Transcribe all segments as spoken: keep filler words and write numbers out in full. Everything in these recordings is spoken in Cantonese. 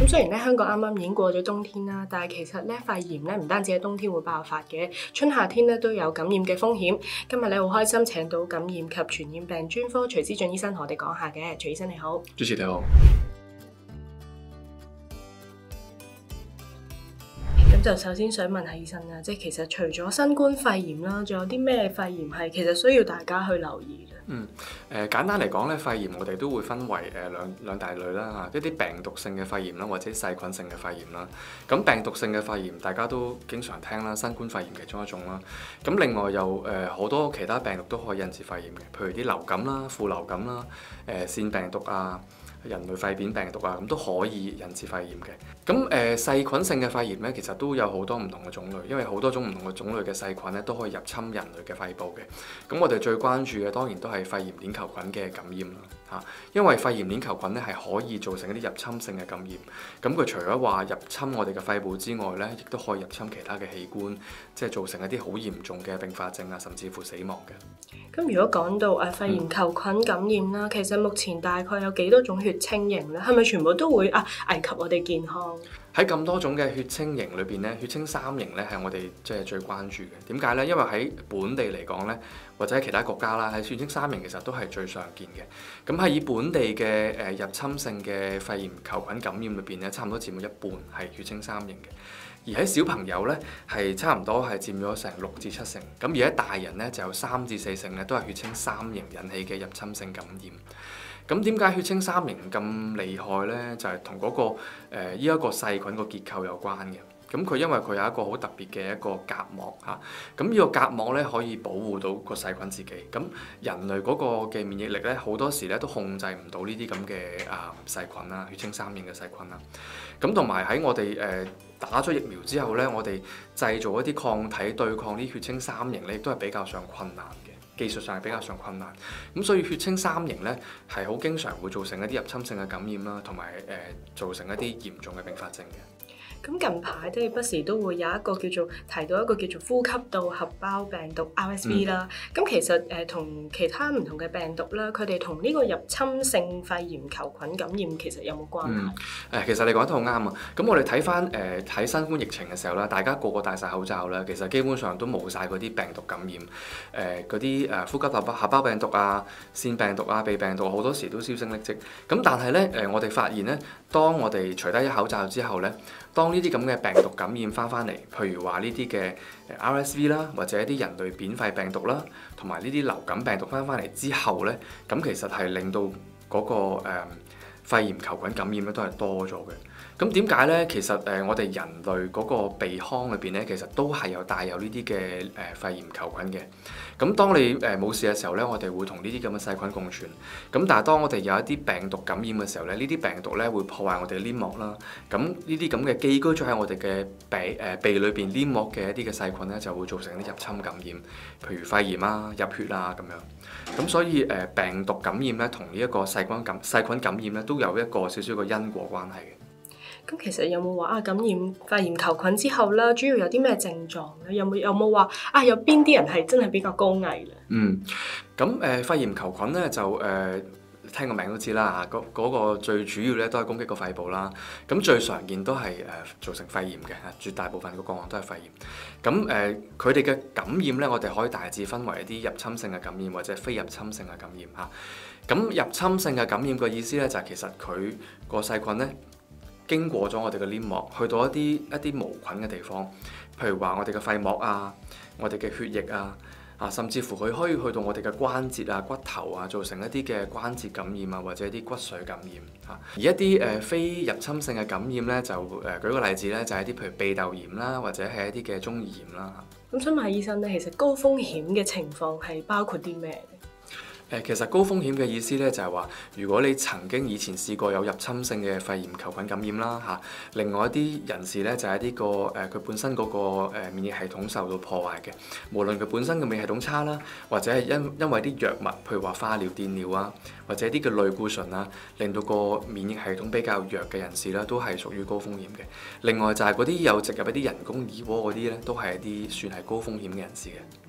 咁雖然咧香港啱啱已經過咗冬天啦，但係其實咧肺炎咧唔單止喺冬天會爆發嘅，春夏天咧都有感染嘅風險。今日咧好開心請到感染及傳染病專科徐思俊醫生同我哋講下嘅。徐醫生你好。 主持你好。 咁就首先想問下醫生啦，即係其實除咗新冠肺炎啦，仲有啲咩肺炎係其實需要大家去留意嘅？ 嗯，誒、呃、簡單嚟講咧，肺炎我哋都會分為誒、呃、兩兩大類啦嚇，一啲病毒性嘅肺炎啦，或者細菌性嘅肺炎啦。咁病毒性嘅肺炎大家都經常聽啦，新冠肺炎其中一種啦。咁另外有誒好、呃、多其他病毒都可以引致肺炎嘅，譬如啲流感啦、副流感啦、誒、呃、腺病毒啊、人類肺炎病毒啊，咁都可以引致肺炎嘅。咁誒、呃、細菌性嘅肺炎咧，其實都有好多唔同嘅種類，因為好多種唔同嘅種類嘅細菌咧都可以入侵人類嘅肺部嘅。咁我哋最關注嘅當然都係肺炎鏈球菌嘅感染啦嚇，因為肺炎鏈球菌咧係可以造成一啲入侵性嘅感染。咁佢除咗話入侵我哋嘅肺部之外咧，亦都可以入侵其他嘅器官，即係造成一啲好嚴重嘅併發症啊，甚至乎死亡嘅。 咁如果講到誒肺炎球菌感染啦，嗯、其實目前大概有幾多種血清型咧？係咪全部都會啊危及我哋健康？ 喺咁多種嘅血清型裏邊咧，血清三型咧係我哋即係最關注嘅。點解咧？因為喺本地嚟講咧，或者喺其他國家啦，喺血清三型其實都係最常見嘅。咁喺以本地嘅誒入侵性嘅肺炎球菌感染裏邊咧，差唔多佔咗一半係血清三型嘅。而喺小朋友咧，係差唔多係佔咗成六至七成。咁而喺大人咧，就有三至四成咧，都係血清三型引起嘅入侵性感染。咁點解血清三型咁厲害咧？就係同嗰個誒呢一個細菌個結構有關嘅。咁佢因為佢有一個好特別嘅一個隔膜嚇，咁呢個隔膜咧可以保護到個細菌自己。咁人類嗰個嘅免疫力咧，好多時咧都控制唔到呢啲咁嘅啊細菌啦，血清三型嘅細菌啦。咁同埋喺我哋誒打咗疫苗之後咧，我哋製造一啲抗體對抗啲血清三型咧，亦都係比較上困難嘅。技術上係比較上困難，咁所以血清三型咧係好經常會造成一啲入侵性嘅感染啦，同埋誒造成一啲嚴重嘅併發症嘅。 咁近排即係不時都會有一個叫做提到一個叫做呼吸道合胞病毒 R S V 啦。咁、嗯、其實誒同、呃、其他唔同嘅病毒啦，佢哋同呢個入侵性肺炎球菌感染其實有冇關係？誒、 嗯，其實你講得好啱啊！咁我哋睇翻誒睇新冠疫情嘅時候啦，大家個個戴晒口罩啦，其實基本上都冇晒嗰啲病毒感染，誒嗰啲誒呼吸道合胞病毒啊、腺病毒啊、鼻病毒好多時都銷聲匿跡。咁但係咧誒，我哋發現咧，當我哋除低咗口罩之後咧，當呢啲咁嘅病毒感染翻翻嚟，譬如話呢啲嘅 R S V 啦，或者一啲人類扁肺病毒啦，同埋呢啲流感病毒翻翻嚟之後咧，咁其實係令到嗰、那個、呃、肺炎球菌感染咧都係多咗嘅。咁點解咧？其實誒、呃、我哋人類嗰個鼻腔裏邊咧，其實都係有帶有呢啲嘅誒肺炎球菌嘅。咁當你誒冇、呃、事嘅時候咧，我哋會同呢啲咁嘅細菌共存。咁但係當我哋有一啲病毒感染嘅時候咧，呢啲病毒咧會破壞我哋嘅黏膜啦。咁呢啲咁嘅寄居咗喺我哋嘅鼻誒、呃、鼻裏邊黏膜嘅一啲嘅細菌咧，就會造成啲入侵感染，譬如肺炎啊、入血啊咁樣。咁所以誒、呃、病毒感染咧，同呢一個細菌感細菌感染咧，都有一個少少嘅因果關係嘅。 咁其實有冇話啊感染肺炎球菌之後啦，主要有啲咩症狀咧？有冇有冇話啊有邊啲人係真係比較高危咧？ 嗯，咁誒、呃、肺炎球菌咧就誒、呃、聽個名都知啦嚇，嗰、那個最主要咧都係攻擊個肺部啦。咁最常見都係誒、呃、造成肺炎嘅，絕大部分個個案都係肺炎。咁誒佢哋嘅感染咧，我哋可以大致分為一啲入侵性嘅感染或者非入侵性嘅感染嚇。咁入侵性嘅感染嘅意思咧就係、是、其實佢個細菌咧，經過咗我哋嘅黏膜，去到一啲一啲無菌嘅地方，譬如話我哋嘅肺膜啊、我哋嘅血液啊，啊甚至乎佢可以去到我哋嘅關節啊、骨頭啊，造成一啲嘅關節感染啊，或者一啲骨髓感染嚇。而一啲誒、呃、非入侵性嘅感染咧，就誒、呃、舉個例子咧，就係、是、一啲譬如鼻竇炎啦，或者係一啲嘅中耳炎啦。 咁想問下醫生咧，其實高風險嘅情況係包括啲咩？ 誒其實高風險嘅意思咧就係話，如果你曾經以前試過有入侵性嘅肺炎球菌感染啦嚇，另外一啲人士咧就係呢個誒佢本身嗰個誒免疫系統受到破壞嘅，無論佢本身嘅免疫系統差啦，或者係因因為啲藥物，譬如話化療、電療啊，或者啲嘅類固醇啊，令到個免疫系統比較弱嘅人士咧，都係屬於高風險嘅。另外就係嗰啲有植入一啲人工耳蝸嗰啲咧，都係一啲算係高風險嘅人士嘅。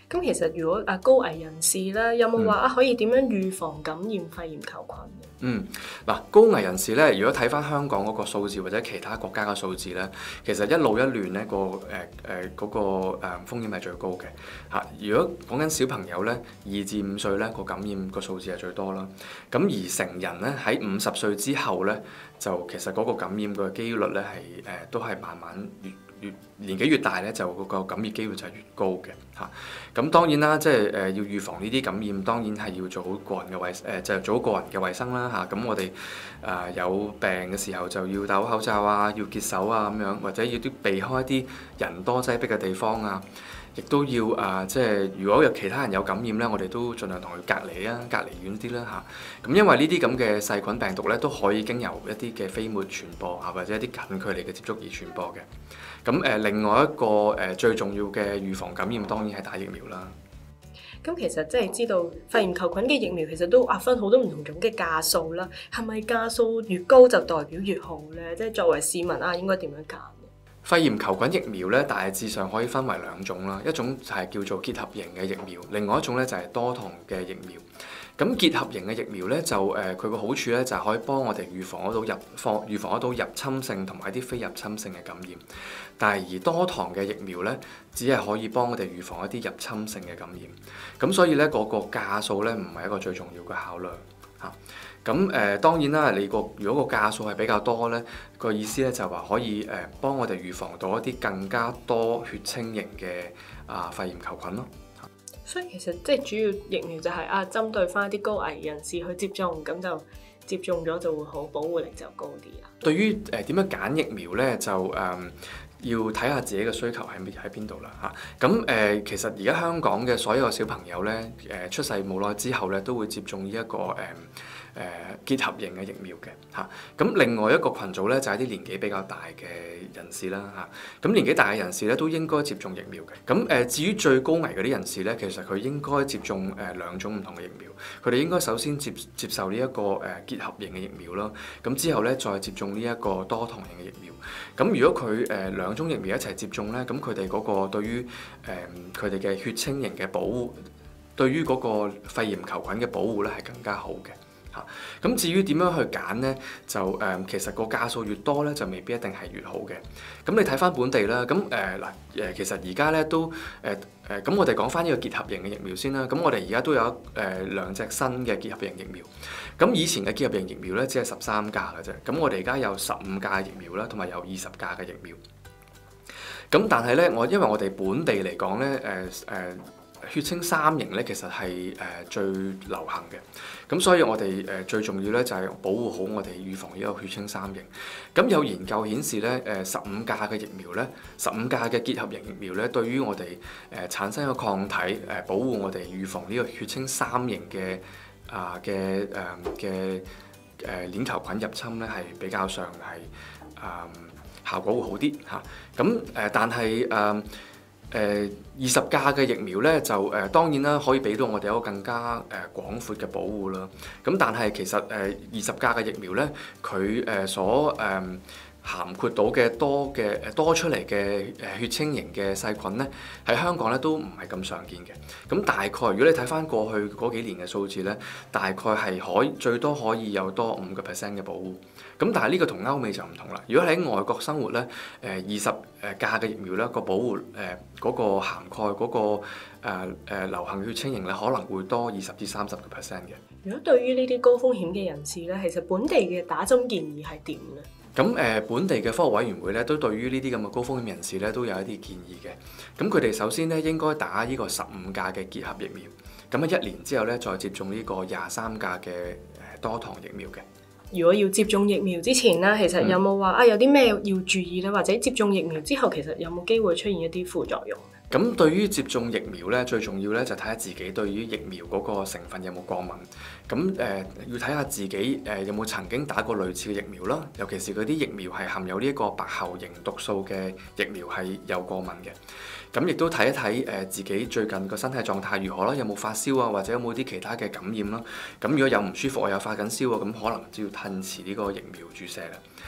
咁其實如果啊高危人士咧，有冇話啊可以點樣預防感染肺炎球菌嘅？ 嗯，嗱，高危人士咧，如果睇翻香港嗰個數字或者其他國家嘅數字咧，其實一老一嫩咧個誒誒嗰個誒風險係最高嘅嚇。如果講緊小朋友咧，二至五歲咧個感染個數字係最多啦。咁而成人咧喺五十歲之後咧，就其實嗰個感染嘅機率咧係誒都係慢慢越越年紀越大咧，就嗰個感染機會就係越高嘅嚇。咁當然啦，即係誒要預防呢啲感染，當然係要做好個人嘅衞誒，就係做好個人嘅衞生啦嚇。咁我哋誒有病嘅時候就要戴好口罩啊，要潔手啊咁樣，或者要啲避開一啲人多擠迫嘅地方啊。亦都要啊，即係如果有其他人有感染咧，我哋都盡量同佢隔離啊，隔離遠啲啦嚇。咁因為呢啲咁嘅細菌病毒咧，都可以經由一啲嘅飛沫傳播啊，或者一啲近距離嘅接觸而傳播嘅。咁誒，另外一個誒最重要嘅預防感染，當然係打疫苗啦。 咁其實即係知道肺炎球菌嘅疫苗其實都劃分好多唔同種嘅價數啦。係咪價數越高就代表越好咧？即係作為市民啊，應該點樣揀？ 肺炎球菌疫苗咧，大致上可以分為兩種啦，一種就係叫做結合型嘅疫苗，另外一種咧就係多糖嘅疫苗。咁結合型嘅疫苗咧，就誒佢個好處咧就係可以幫我哋預防得到入防預防得到入侵性同埋啲非入侵性嘅感染。但係而多糖嘅疫苗咧，只係可以幫我哋預防一啲入侵性嘅感染。咁所以咧，嗰個價數咧唔係一個最重要嘅考量嚇。咁誒、呃、當然啦，你個如果個價數係比較多咧，個意思咧就話可以誒、呃、幫我哋預防到一啲更加多血清型嘅啊肺炎球菌咯。 所以其實即係主要疫苗就係、是、啊針對翻啲高危人士去接種，咁就接種咗就會好，保護力就高啲啦。 對於誒點樣揀疫苗咧，就誒、呃、要睇下自己嘅需求喺喺邊度啦嚇。咁、啊、誒、呃、其實而家香港嘅所有小朋友咧，誒、呃、出世冇耐之後咧，都會接種呢、這、一個誒。呃誒、呃、結合型嘅疫苗嘅嚇，咁、啊、另外一個群組咧就係、是、啲年紀比較大嘅人士啦嚇，咁、啊、年紀大嘅人士咧都應該接種疫苗嘅。咁、啊、誒至於最高危嗰啲人士咧，其實佢應該接種誒、呃、兩種唔同嘅疫苗，佢哋應該首先接接受呢、這、一個誒、呃、結合型嘅疫苗啦，咁、啊、之後咧再接種呢一個多糖型嘅疫苗。咁、啊、如果佢誒、呃、兩種疫苗一齊接種咧，咁佢哋嗰個對於誒佢哋嘅血清型嘅保護，對於嗰個肺炎球菌嘅保護咧係更加好嘅。咁至於點樣去揀呢？就誒、呃、其實個價數越多咧，就未必一定係越好嘅。咁你睇翻本地啦，咁誒嗱誒，其實而家咧都誒誒，咁、呃呃、我哋講翻呢個結合型嘅疫苗先啦。咁我哋而家都有誒、呃、兩隻新嘅結合型疫苗。咁以前嘅結合型疫苗咧，只係十三價嘅啫。咁我哋而家有十五價疫苗啦，同埋有二十價嘅疫苗。咁但係咧，我因為我哋本地嚟講咧，誒、呃、誒。呃血清三型咧，其實係誒、呃、最流行嘅，咁所以我哋誒、呃、最重要咧就係保護好我哋預防呢個血清三型。咁有研究顯示咧，誒十五價嘅疫苗咧，十五價嘅結合型疫苗咧，對於我哋誒、呃、產生個抗體誒、呃、保護我哋預防呢個血清三型嘅啊嘅誒嘅誒鏈球菌入侵咧，係比較上係啊、呃、效果會好啲嚇。咁、啊、誒、呃、但係誒。呃誒二十價嘅疫苗咧，就誒、呃、當然啦，可以俾到我哋一個更加誒、呃、廣闊嘅保護啦。咁但係其實誒二十價嘅疫苗咧，佢誒、呃、所誒、呃、涵括到嘅多嘅誒多出嚟嘅誒血清型嘅細菌咧，喺香港咧都唔係咁常見嘅。咁大概如果你睇返過去嗰幾年嘅數字咧，大概係可以最多可以有多五個 percent 嘅保護。咁但係呢個同歐美就唔同啦。如果喺外國生活咧，誒二十誒價嘅疫苗咧，個保護誒嗰個涵蓋嗰個誒誒流行血清型咧，可能會多二十至三十個 percent 嘅。 如果對於呢啲高風險嘅人士咧，其實本地嘅打針建議係點咧？ 咁誒、呃、本地嘅科學委員會咧，都對於呢啲咁嘅高風險人士咧，都有一啲建議嘅。咁佢哋首先咧應該打呢個十五價嘅結合疫苗，咁喺一年之後咧再接種呢個廿三價嘅誒多糖疫苗嘅。 如果要接種疫苗之前咧，其實有冇話啊有啲咩要注意咧？或者接種疫苗之後，其實有冇機會出現一啲副作用？ 咁對於接種疫苗咧，最重要咧就睇下自己對於疫苗嗰個成分有冇過敏。咁誒、呃、要睇下自己誒、呃、有冇曾經打過類似嘅疫苗啦，尤其是嗰啲疫苗係含有呢一個白喉型毒素嘅疫苗係有過敏嘅。咁亦都睇一睇誒自己最近個身體狀態如何啦，有冇發燒啊，或者有冇啲其他嘅感染啦。咁如果有唔舒服啊，有發緊燒啊，咁可能就要褪遲呢個疫苗注射啦。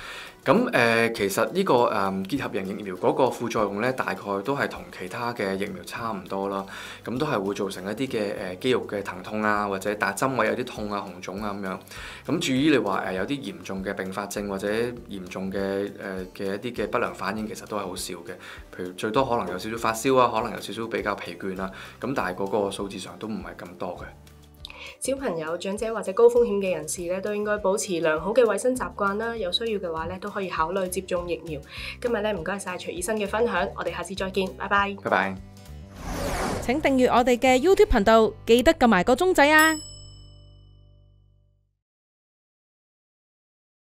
咁誒、呃，其實呢、這個誒、嗯、結合型疫苗嗰個副作用咧，大概都係同其他嘅疫苗差唔多啦。咁都係會造成一啲嘅誒肌肉嘅疼痛啊，或者打針位有啲痛啊、紅腫啊咁樣。咁至於你話誒、呃、有啲嚴重嘅併發症或者嚴重嘅誒嘅一啲嘅不良反應，其實都係好少嘅。譬如最多可能有少少發燒啊，可能有少少比較疲倦啊。咁但係嗰個數字上都唔係咁多嘅。 小朋友、長者或者高風險嘅人士咧，都應該保持良好嘅衛生習慣啦。有需要嘅話咧，都可以考慮接種疫苗。今日咧唔該晒徐醫生嘅分享，我哋下次再見，拜拜。 拜拜。 請訂閱我哋嘅 YouTube 頻道，記得撳埋個鐘仔啊！